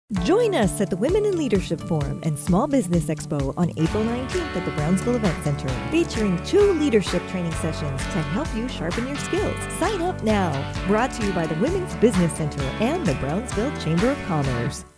Join us at the Women in Leadership Forum and Small Business Expo on April 19th at the Brownsville Event Center, featuring 2 leadership training sessions to help you sharpen your skills. Sign up now. Brought to you by the Women's Business Center and the Brownsville Chamber of Commerce.